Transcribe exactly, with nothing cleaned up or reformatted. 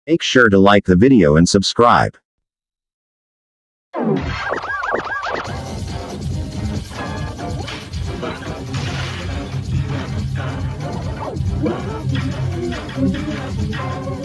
Make sure to like the video and subscribe. What?